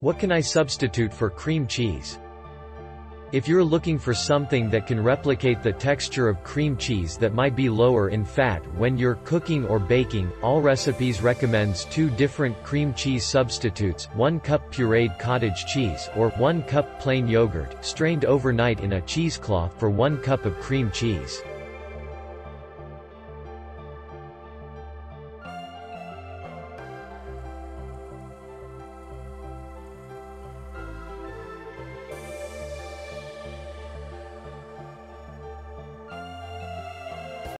What can I substitute for cream cheese? If you're looking for something that can replicate the texture of cream cheese that might be lower in fat when you're cooking or baking, AllRecipes recommends 2 different cream cheese substitutes: 1 cup pureed cottage cheese or 1 cup plain yogurt, strained overnight in a cheesecloth for 1 cup of cream cheese.